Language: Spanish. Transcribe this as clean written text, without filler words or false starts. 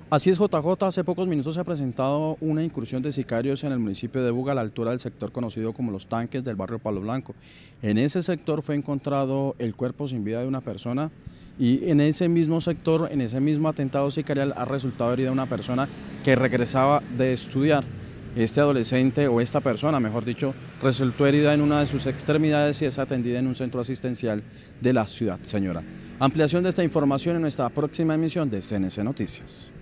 Así es, JJ, hace pocos minutos se ha presentado una incursión de sicarios en el municipio de Buga, a la altura del sector conocido como Los Tanques del barrio Palo Blanco. En ese sector fue encontrado el cuerpo sin vida de una persona y en ese mismo sector, en ese mismo atentado sicarial, ha resultado herida una persona que regresaba de estudiar. Este adolescente, o esta persona, mejor dicho, resultó herida en una de sus extremidades y es atendida en un centro asistencial de la ciudad, señora. Ampliación de esta información en nuestra próxima emisión de CNC Noticias.